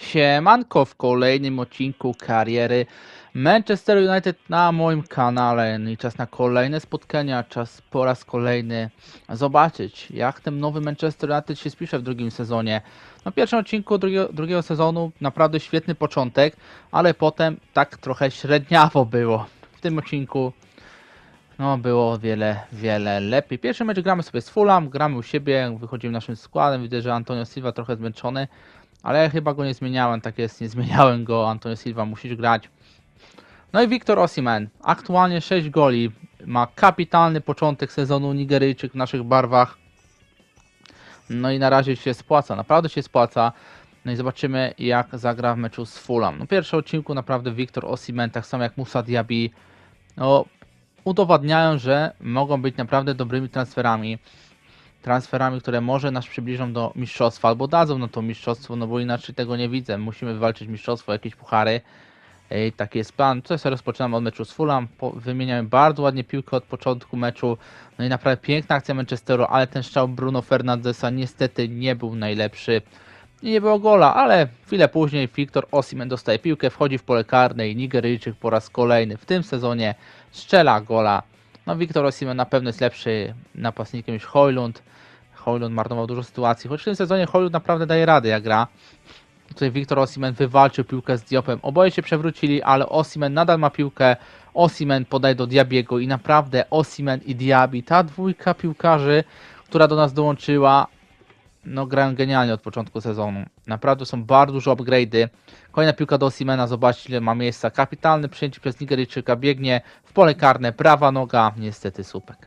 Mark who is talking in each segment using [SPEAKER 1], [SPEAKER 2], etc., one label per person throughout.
[SPEAKER 1] Siemanko w kolejnym odcinku kariery Manchester United na moim kanale. No i czas na kolejne spotkania, czas po raz kolejny zobaczyć, jak ten nowy Manchester United się spisze w drugim sezonie. Na pierwszym odcinku drugiego sezonu naprawdę świetny początek, ale potem tak trochę średniawo było. W tym odcinku no było o wiele lepiej. Pierwszy mecz gramy sobie z Fulham, gramy u siebie, wychodzimy naszym składem. Widzę, że Antonio Silva trochę zmęczony, ale ja chyba go nie zmieniałem, tak jest, nie zmieniałem go. Antonio Silva, musisz grać. No i Victor Osimhen, aktualnie 6 goli, ma kapitalny początek sezonu, Nigeryjczyk w naszych barwach. No i na razie się spłaca, naprawdę się spłaca. No i zobaczymy, jak zagra w meczu z Fulham. No pierwszy odcinku naprawdę Victor Osimhen, tak samo jak Moussa Diaby, no udowadniają, że mogą być naprawdę dobrymi transferami. Transferami, które może nas przybliżą do mistrzostwa, albo dadzą na to mistrzostwo, no bo inaczej tego nie widzę. Musimy wywalczyć mistrzostwo, jakieś puchary. I taki jest plan. Tutaj sobie rozpoczynamy od meczu z Fulham. Wymieniamy bardzo ładnie piłkę od początku meczu. No i naprawdę piękna akcja Manchesteru, ale ten strzał Bruno Fernandesa niestety nie był najlepszy. I nie było gola, ale chwilę później Victor Osimhen dostaje piłkę, wchodzi w pole karne i Nigeryjczyk po raz kolejny w tym sezonie strzela gola. No Victor Osimhen na pewno jest lepszy napastnikiem niż Højlund. Højlund marnował dużo sytuacji, choć w tym sezonie Højlund naprawdę daje radę jak gra. Tutaj Victor Osimhen wywalczył piłkę z Diopem. Oboje się przewrócili, ale Osimhen nadal ma piłkę. Osimhen podaje do Diabiego i naprawdę Osimhen i Diaby, ta dwójka piłkarzy, która do nas dołączyła, no grają genialnie od początku sezonu. Naprawdę są bardzo duże upgrade'y. Kolejna piłka do Osimhena, zobaczcie ile ma miejsca. Kapitalne przyjęcie przez Nigeryjczyka, biegnie w pole karne, prawa noga, niestety słupek.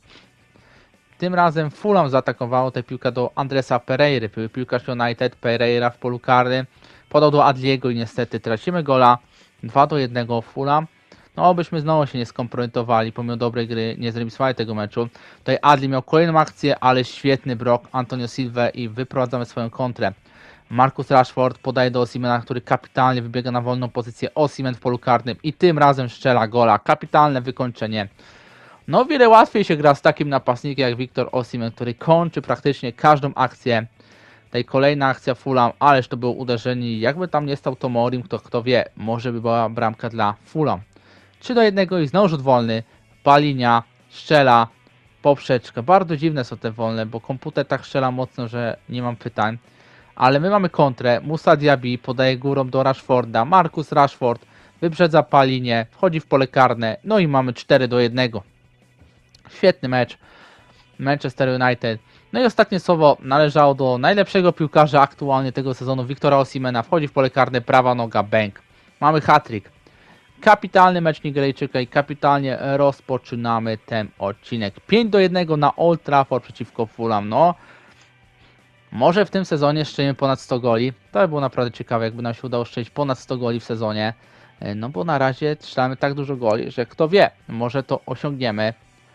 [SPEAKER 1] Tym razem Fulham zaatakowało tę piłkę do Andresa Pereiry, piłkarz United. Pereira w polu karnym podał do Adliego i niestety tracimy gola. 2-1 Fulham. No obyśmy znowu się nie skompromitowali, pomimo dobrej gry nie zremisowali tego meczu. Tutaj Adli miał kolejną akcję, ale świetny brok Antonio Silva i wyprowadzamy swoją kontrę. Marcus Rashford podaje do Osimhena, który kapitalnie wybiega na wolną pozycję. Osimhen w polu karnym i tym razem strzela gola. Kapitalne wykończenie. No wiele łatwiej się gra z takim napastnikiem jak Victor Osimhen, który kończy praktycznie każdą akcję. Tutaj kolejna akcja Fulham, ależ to było uderzenie. Jakby tam nie stał Tomorim, kto wie, może by była bramka dla Fulham. 3-1 i znowu rzut wolny. Palinia strzela poprzeczkę. Bardzo dziwne są te wolne, bo komputer tak strzela mocno, że nie mam pytań. Ale my mamy kontrę. Moussa Diaby podaje górą do Rashforda. Marcus Rashford wyprzedza Palinię, wchodzi w pole karne. No i mamy 4-1. Świetny mecz Manchester United. No i ostatnie słowo należało do najlepszego piłkarza aktualnie tego sezonu, Victora Osimhena. Wchodzi w pole karne, prawa noga, bęk. Mamy hat-trick. Kapitalny mecz Nigeryjczyka i kapitalnie rozpoczynamy ten odcinek. 5-1 na Old Trafford przeciwko Fulham. No, może w tym sezonie strzelimy ponad 100 goli. To by było naprawdę ciekawe, jakby nam się udało strzelić ponad 100 goli w sezonie. No bo na razie strzelamy tak dużo goli, że kto wie, może to osiągniemy.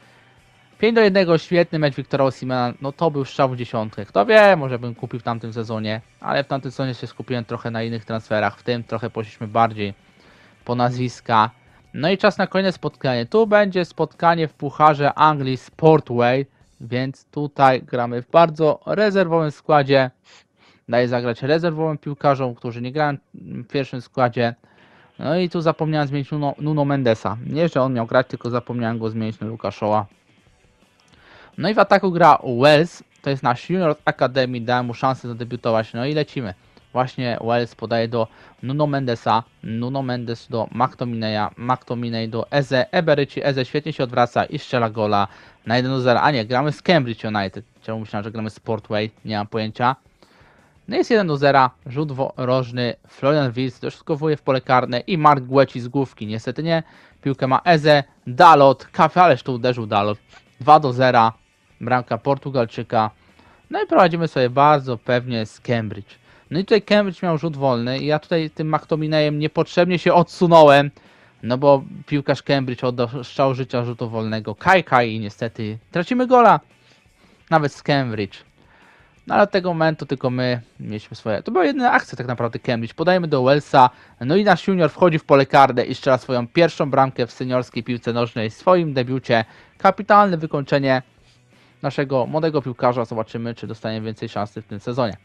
[SPEAKER 1] 5-1, świetny mecz Victora Osimhena, no to był strzał w dziesiątkę. Kto wie, może bym kupił w tamtym sezonie, ale w tamtym sezonie się skupiłem trochę na innych transferach, w tym trochę poszliśmy bardziej po nazwiska. No i czas na kolejne spotkanie. Tu będzie spotkanie w Pucharze Anglii Sportway, więc tutaj gramy w bardzo rezerwowym składzie. Daję zagrać rezerwowym piłkarzom, którzy nie grają w pierwszym składzie. No i tu zapomniałem zmienić Nuno Mendesa. Nie, że on miał grać, tylko zapomniałem go zmienić na Luka Shaw'a. No i w ataku gra Wells, to jest nasz Junior Academy, dałem mu szansę zadebiutować, no i lecimy. Właśnie Wells podaje do Nuno Mendesa, Nuno Mendes do McTominaya, McTominay do Eze, Eberyci, Eze świetnie się odwraca i strzela gola na 1-0, a nie, gramy z Cambridge United, czemu myślałem, że gramy Sportway, nie mam pojęcia. No jest 1-0, rzut rożny, Florian Wirtz doszukowuje w pole karne i Mark Gueci z główki, niestety nie, piłkę ma Eze, Dalot, ależ tu uderzył Dalot, 2-0. Bramka Portugalczyka. No i prowadzimy sobie bardzo pewnie z Cambridge. No i tutaj Cambridge miał rzut wolny i ja tutaj tym McTominayem niepotrzebnie się odsunąłem. No bo piłkarz Cambridge oddał strzał życia rzutu wolnego. Kai i niestety tracimy gola. Nawet z Cambridge. No ale od tego momentu tylko my mieliśmy swoje. To była jedyna akcja tak naprawdę Cambridge. Podajemy do Wellsa. No i nasz junior wchodzi w pole karne i strzela swoją pierwszą bramkę w seniorskiej piłce nożnej. W swoim debiucie. Kapitalne wykończenie naszego młodego piłkarza. Zobaczymy, czy dostanie więcej szansy w tym sezonie.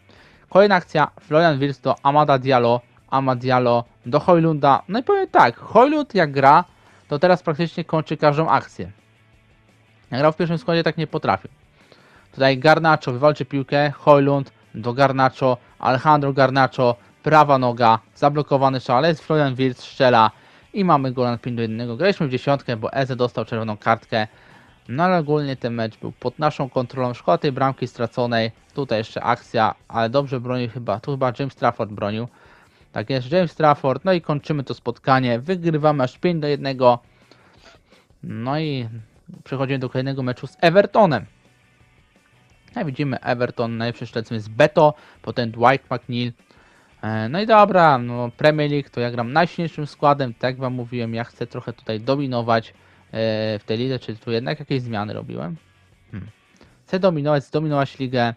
[SPEAKER 1] Kolejna akcja, Florian Wirtz do Amada Diallo, Amad Diallo do Højlunda. No i powiem tak, Højlund jak gra, to teraz praktycznie kończy każdą akcję. Jak grał w pierwszym składzie, tak nie potrafił. Tutaj Garnacho wywalczy piłkę, Højlund do Garnacho, Alejandro Garnacho, prawa noga, zablokowany strzał, ale Florian Wirtz strzela i mamy gola na 5-1. Graliśmy w dziesiątkę, bo Eze dostał czerwoną kartkę. No ale ogólnie ten mecz był pod naszą kontrolą. Szkoda tej bramki straconej. Tutaj jeszcze akcja, ale dobrze bronił chyba. Tu chyba James Trafford bronił. Tak jest, James Trafford. No i kończymy to spotkanie. Wygrywamy aż 5-1. No i przechodzimy do kolejnego meczu z Evertonem. Jak widzimy, Everton najpierw lecimy z Beto, potem Dwight McNeil. No i dobra, no Premier League to ja gram najsilniejszym składem, tak jak wam mówiłem, ja chcę trochę tutaj dominować w tej lidze, czy tu jednak jakieś zmiany robiłem? Chcę zdominować ligę,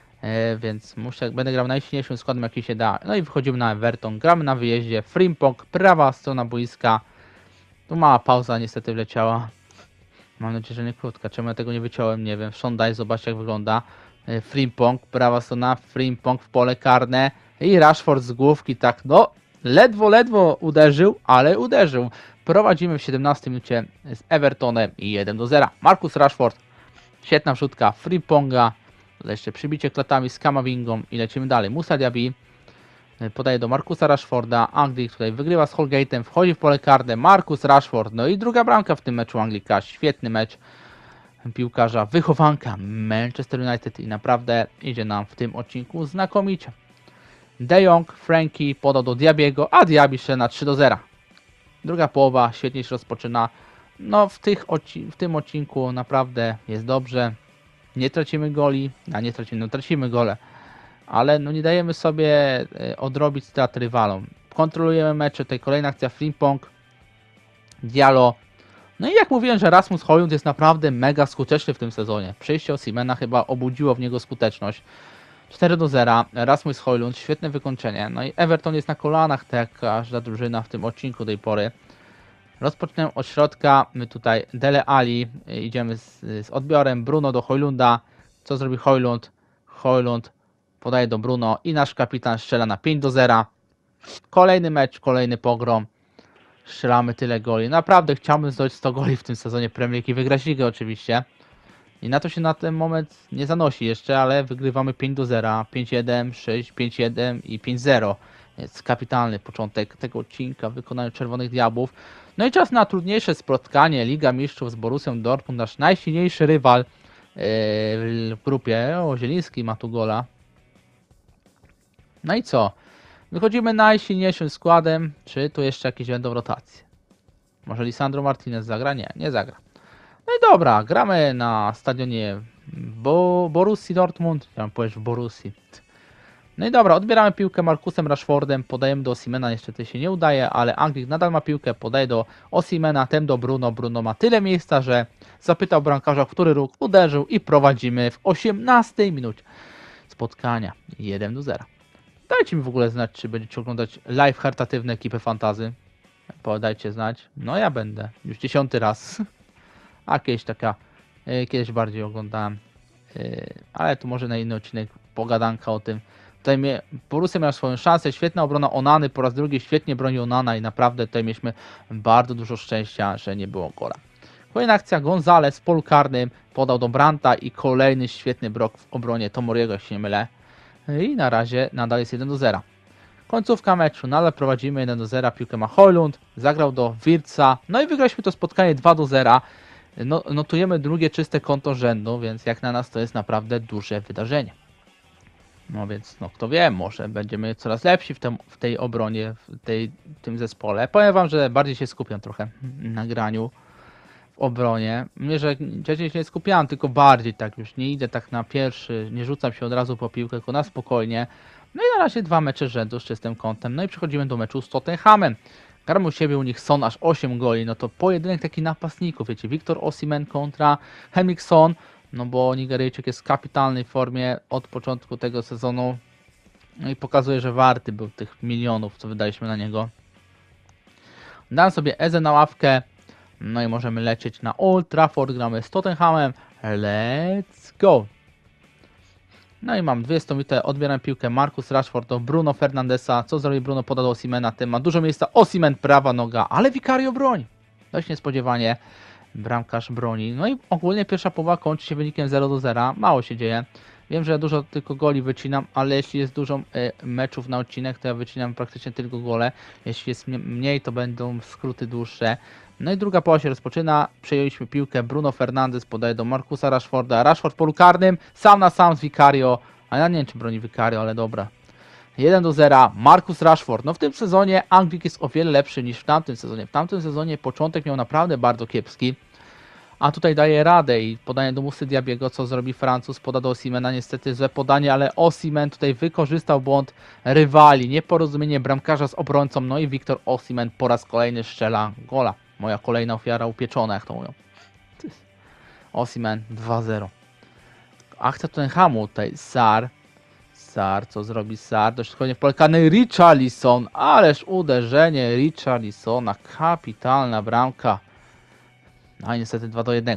[SPEAKER 1] więc będę grał najsilniejszym składem jaki się da. No i wychodzimy na Everton, gramy na wyjeździe, Frimpong, prawa strona boiska. Tu mała pauza niestety wleciała. Mam nadzieję, że nie krótka. Czemu ja tego nie wyciąłem? Nie wiem. Szondaj, zobaczcie jak wygląda. Frimpong, prawa strona, Frimpong w pole karne i Rashford z główki, tak no, ledwo uderzył, ale uderzył. Prowadzimy w 17 minucie z Evertonem i 1-0. Marcus Rashford, świetna wrzutka Frimponga, tutaj jeszcze przybicie klatami z Kamavingą i lecimy dalej. Musa Diaby podaje do Marcusa Rashforda, Anglik tutaj wygrywa z Holgate'em, wchodzi w pole karne, Marcus Rashford, no i druga bramka w tym meczu Anglika, świetny mecz piłkarza, wychowanka Manchester United i naprawdę idzie nam w tym odcinku znakomicie. De Jong, Frankie podał do Diabiego, a Diaby szedł na 3-0. Druga połowa świetnie się rozpoczyna. No w tym odcinku naprawdę jest dobrze. Nie tracimy goli, tracimy gole. Ale no nie dajemy sobie odrobić strat rywalom. Kontrolujemy mecze, tutaj kolejna akcja Frimpong, Diallo. No i jak mówiłem, że Rasmus Højlund jest naprawdę mega skuteczny w tym sezonie. Przyjście Osimena chyba obudziło w niego skuteczność. 4-0, Rasmus Højlund, świetne wykończenie. No i Everton jest na kolanach, tak jak każda drużyna w tym odcinku tej pory. Rozpoczynamy od środka, my tutaj Dele Alli, idziemy z odbiorem, Bruno do Højlunda. Co zrobi Højlund? Højlund podaje do Bruno i nasz kapitan strzela na 5-0. Kolejny mecz, kolejny pogrom. Strzelamy tyle goli. Naprawdę chciałbym zdobyć 100 goli w tym sezonie Premier League i wygrać ligę oczywiście. I na to się na ten moment nie zanosi jeszcze, ale wygrywamy 5-0, 5-1, 6, 5-1 i 5-0. Jest kapitalny początek tego odcinka w wykonaniu Czerwonych Diabłów. No i czas na trudniejsze spotkanie. Liga Mistrzów z Borussią Dortmund, nasz najsilniejszy rywal w grupie. O, Zieliński ma tu gola. No i co? Wychodzimy najsilniejszym składem. Czy tu jeszcze jakieś będą rotacje? Może Lisandro Martinez zagra? Nie, nie zagra. No i dobra, gramy na stadionie Borussii Dortmund. Chciałem powiedzieć w Borussii. No i dobra, odbieramy piłkę Marcusem Rashfordem, podajemy do Osimena, niestety się nie udaje, ale Anglik nadal ma piłkę, podaje do Osimena, tem do Bruno. Bruno ma tyle miejsca, że zapytał bramkarza, który ruch uderzył i prowadzimy w 18 minucie spotkania 1-0. Dajcie mi w ogóle znać, czy będziecie oglądać live charytatywne ekipy fantazy. Podajcie znać. No ja będę. Już 10 raz. A kiedyś bardziej oglądałem. Ale tu może na inny odcinek pogadanka o tym. Tutaj Borussia miał swoją szansę. Świetna obrona Onany. Po raz drugi świetnie broni Onana i naprawdę tutaj mieliśmy bardzo dużo szczęścia, że nie było gola. Kolejna akcja Gonzalez w polu karnym. Podał do Brandta i kolejny świetny brok w obronie Tomoriego, jak się nie mylę. I na razie nadal jest 1-0. Końcówka meczu, nadal prowadzimy 1-0, piłkę ma Højlund, zagrał do Wirtza, no i wygraliśmy to spotkanie 2-0. Notujemy drugie czyste konto rzędu, więc jak na nas to jest naprawdę duże wydarzenie. No więc, no kto wie, może będziemy coraz lepsi w tej obronie, w tym zespole. Powiem wam, że bardziej się skupiam trochę na graniu w obronie. Nie, że wcześniej się nie skupiałem, tylko bardziej tak już nie idę tak na pierwszy, nie rzucam się od razu po piłkę, tylko na spokojnie. No i na razie 2 mecze z rzędu z czystym kątem. No i przechodzimy do meczu z Tottenhamem. Gramy u siebie, u nich Son aż 8 goli, no to pojedynek taki napastników, wiecie, Victor Osimhen kontra Heung-min Son, no bo Nigeryjczyk jest w kapitalnej formie od początku tego sezonu. No i pokazuje, że warty był tych milionów, co wydaliśmy na niego. Dam sobie Eze na ławkę, no i możemy lecieć na Old Trafford, gramy z Tottenhamem. Let's go! No i mam 200 minutę, odbieram piłkę, Marcus Rashford do Bruno Fernandesa. Co zrobi Bruno? Poda do Osimena, ten ma dużo miejsca, Osimhen prawa noga, ale Vicario broni. Dość niespodziewanie bramkarz broni. No i ogólnie pierwsza połowa kończy się wynikiem 0-0, mało się dzieje. Wiem, że ja dużo tylko goli wycinam, ale jeśli jest dużo meczów na odcinek, to ja wycinam praktycznie tylko gole. Jeśli jest mniej, to będą skróty dłuższe. No i druga połowa się rozpoczyna, przejęliśmy piłkę, Bruno Fernandes podaje do Marcusa Rashforda, Rashford w polu karnym, sam na sam z Vicario, a ja nie wiem czy broni Vicario, ale dobra. 1-0, Marcus Rashford. No w tym sezonie Anglik jest o wiele lepszy niż w tamtym sezonie. W tamtym sezonie początek miał naprawdę bardzo kiepski, a tutaj daje radę i podanie do Musy Diabiego, co zrobi Francuz, poda do Osimena, niestety złe podanie, ale Osimhen tutaj wykorzystał błąd rywali, nieporozumienie bramkarza z obrońcą, no i Victor Osimhen po raz kolejny strzela gola. Moja kolejna ofiara upieczona, jak to mówią. Osimhen 2-0. Akcja Tottenhamu tutaj, Sarr, co zrobi Sarr? Dość dokładnie wpolkany Richarlison, ależ uderzenie Richarlisona, kapitalna bramka. No i niestety 2-1.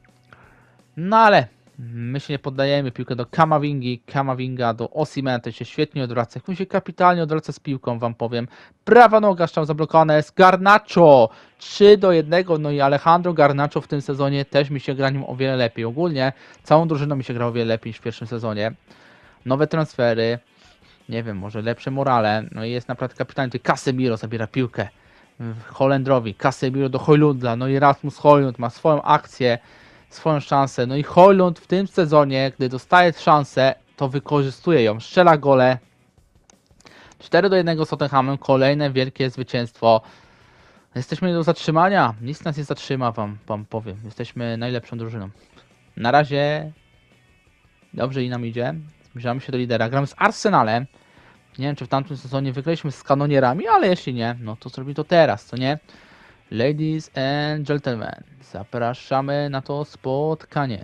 [SPEAKER 1] No ale my się nie poddajemy, piłkę do Kamavinga do Osimena, to się świetnie odwraca, jak mu się kapitalnie odwraca z piłką, wam powiem. Prawa noga, strzał zablokowany jest, Garnacho 3-1, no i Alejandro Garnacho w tym sezonie też mi się gra nim o wiele lepiej. Ogólnie całą drużyną mi się gra o wiele lepiej niż w pierwszym sezonie. Nowe transfery, nie wiem, może lepsze morale, no i jest naprawdę kapitalnie. Tutaj Casemiro zabiera piłkę Holendrowi, Casemiro do Hojlunda, no i Rasmus Hojlund ma swoją akcję, swoją szansę, no i Hojlund w tym sezonie, gdy dostaje szansę, to wykorzystuje ją, strzela gole. 4-1 z Tottenhamem, kolejne wielkie zwycięstwo. Jesteśmy do zatrzymania, nic nas nie zatrzyma, wam powiem, jesteśmy najlepszą drużyną. Na razie dobrze i nam idzie, zbliżamy się do lidera, gramy z Arsenalem. Nie wiem, czy w tamtym sezonie wygraliśmy z kanonierami, ale jeśli nie, no to zrobi to teraz, co nie? Ladies and gentlemen, zapraszamy na to spotkanie.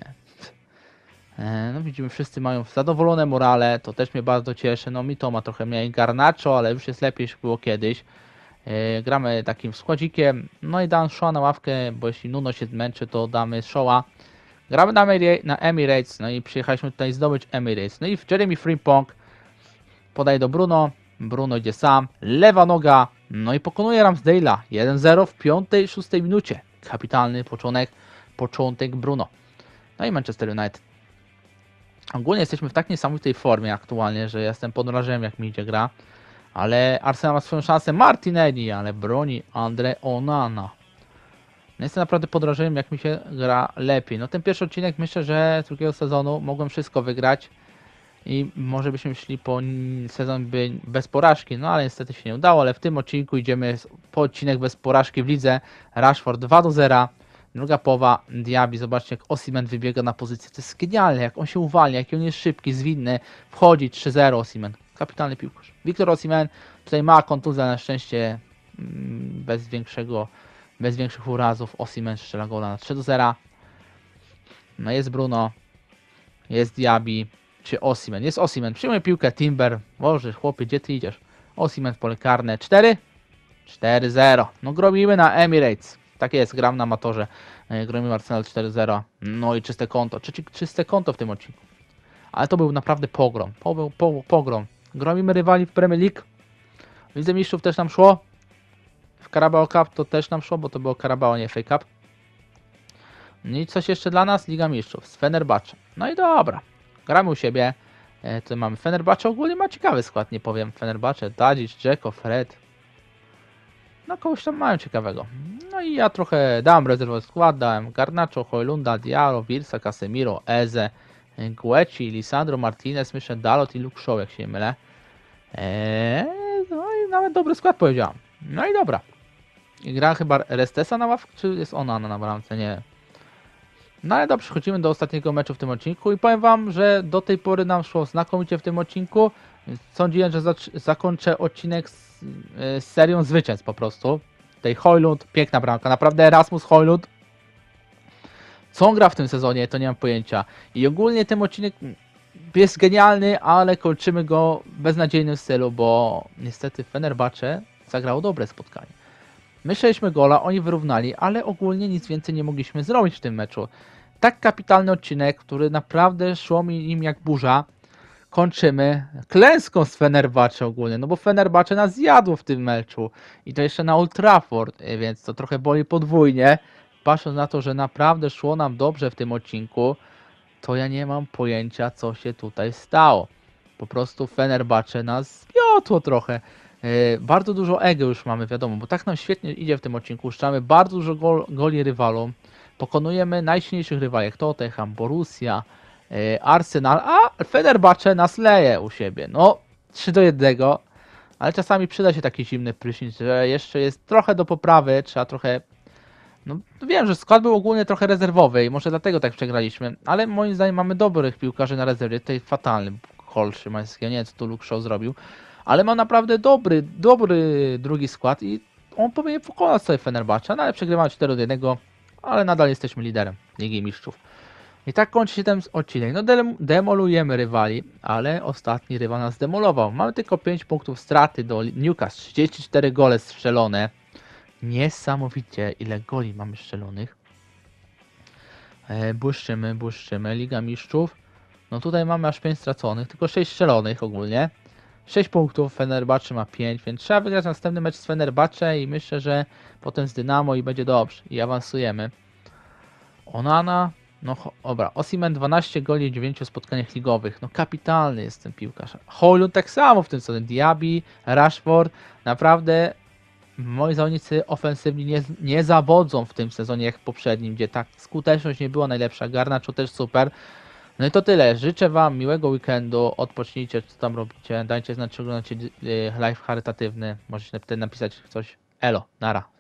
[SPEAKER 1] No widzimy, wszyscy mają zadowolone morale, to też mnie bardzo cieszy. No mi to ma trochę mniej, Garnacho, ale już jest lepiej niż było kiedyś. Gramy takim składzikiem, no i dam Shaw'a na ławkę, bo jeśli Nuno się zmęczy, to damy Shaw'a. Gramy na Emirates, no i przyjechaliśmy tutaj zdobyć Emirates. No i Jeremy Frimpong podaje do Bruno, Bruno idzie sam, lewa noga, no i pokonuje Ramsdale'a 1-0 w 5-6 minucie. Kapitalny początek Bruno. No i Manchester United. Ogólnie jesteśmy w tak niesamowitej formie aktualnie, że jestem pod wrażeniem jak mi idzie gra. Ale Arsenal ma swoją szansę, Martinelli, ale broni Andre Onana. No jestem naprawdę pod wrażeniem jak mi się gra lepiej. No ten pierwszy odcinek myślę, że z drugiego sezonu mogłem wszystko wygrać. I może byśmy szli po sezon bez porażki, no ale niestety się nie udało, ale w tym odcinku idziemy po odcinek bez porażki w lidze. Rashford 2-0, druga połowa Diaby, zobaczcie jak Osimhen wybiega na pozycję, to jest genialne, jak on się uwalnia, jak on jest szybki, zwinny, wchodzi 3-0 Osimhen, kapitalny piłkarz. Victor Osimhen tutaj ma kontuzję, na szczęście bez większych urazów, Osimhen strzela gola na 3-0, no jest Bruno, jest Diaby, czy Osimhen? Jest Osimhen. Przyjmuje piłkę Timber. Boże, chłopie, gdzie ty idziesz? Osimhen w pole karne. 4-0. No gromimy na Emirates. Tak jest, gram na amatorze. Gromimy Arsenal 4-0. No i czyste konto. Czyste konto w tym odcinku. Ale to był naprawdę pogrom. Pogrom. Gromimy rywali w Premier League. W Lidze Mistrzów też nam szło. W Carabao Cup to też nam szło, bo to było Carabao, nie FA Cup. No i coś jeszcze dla nas? Liga Mistrzów. Z Fenerbahce. No i dobra. Gramy u siebie. Tu mamy Fenerbahce, ogólnie ma ciekawy skład, nie powiem. Fenerbahce, Tadic, Dzeko, Fred. No kogoś tam mają ciekawego. No i ja trochę dałem rezerwowy skład, dałem Garnacho, Hojlunda, Diallo, Wirtza, Casemiro, Eze, Gueci, Lisandro Martinez, myślę Dalot i Luke Shaw, jak się nie mylę. No i nawet dobry skład powiedziałem. No i dobra. I gra chyba Restesa na ławce, czy jest ona na bramce? Nie. No ale dobrze, przechodzimy do ostatniego meczu w tym odcinku i powiem wam, że do tej pory nam szło znakomicie w tym odcinku. Sądziłem, że zakończę odcinek z serią zwycięstw po prostu. Tutaj Hojlund, piękna bramka, naprawdę Rasmus Hojlund. Co on gra w tym sezonie, to nie mam pojęcia. I ogólnie ten odcinek jest genialny, ale kończymy go w beznadziejnym stylu, bo niestety Fenerbahce zagrało dobre spotkanie. My strzeliśmy gola, oni wyrównali, ale ogólnie nic więcej nie mogliśmy zrobić w tym meczu. Tak kapitalny odcinek, który naprawdę szło mi nim jak burza. kończymy klęską z Fenerbahce ogólnie, no bo Fenerbahce nas zjadło w tym meczu i to jeszcze na Old Trafford, więc to trochę boli podwójnie. Patrząc na to, że naprawdę szło nam dobrze w tym odcinku, to ja nie mam pojęcia, co się tutaj stało. Po prostu Fenerbahce nas zwiotło trochę. Bardzo dużo ego już mamy, wiadomo, bo tak nam świetnie idzie w tym odcinku. Uszczamy bardzo dużo goli rywalom. Pokonujemy najsilniejszych rywali, jak Tottenham, Borussia, Arsenal, a Fenerbahce nas leje u siebie. No, 3-1, ale czasami przyda się taki zimny prysznic, że jeszcze jest trochę do poprawy, trzeba trochę... No wiem, że skład był ogólnie trochę rezerwowy i może dlatego tak przegraliśmy, ale moim zdaniem mamy dobrych piłkarzy na rezerwie, tutaj fatalny Hol Szymański, nie wiem co tu Luke Shaw zrobił, ale ma naprawdę dobry drugi skład i on powinien pokonać sobie Fenerbahce, no ale przegrywamy 4-1, ale nadal jesteśmy liderem Ligi Mistrzów. I tak kończy się ten odcinek. No demolujemy rywali, ale ostatni rywal nas demolował. Mamy tylko 5 punktów straty do Newcastle, 34 gole strzelone. Niesamowicie ile goli mamy strzelonych. Błyszczymy. Liga Mistrzów. No tutaj mamy aż 5 straconych, tylko 6 strzelonych ogólnie. 6 punktów, Fenerbahce ma 5, więc trzeba wygrać następny mecz z Fenerbahce i myślę, że potem z Dynamo i będzie dobrze. I awansujemy. Onana, no dobra, Osimhen 12 goli w 9 spotkaniach ligowych. No kapitalny jest ten piłkarz. Højlund tak samo w tym sezonie. Diaby, Rashford, naprawdę moi zawodnicy ofensywni nie zawodzą w tym sezonie jak w poprzednim, gdzie ta skuteczność nie była najlepsza. Garnacho też super. No i to tyle. Życzę Wam miłego weekendu. Odpocznijcie, co tam robicie. Dajcie znać, czy oglądacie live charytatywny. Możecie napisać coś. Elo, nara.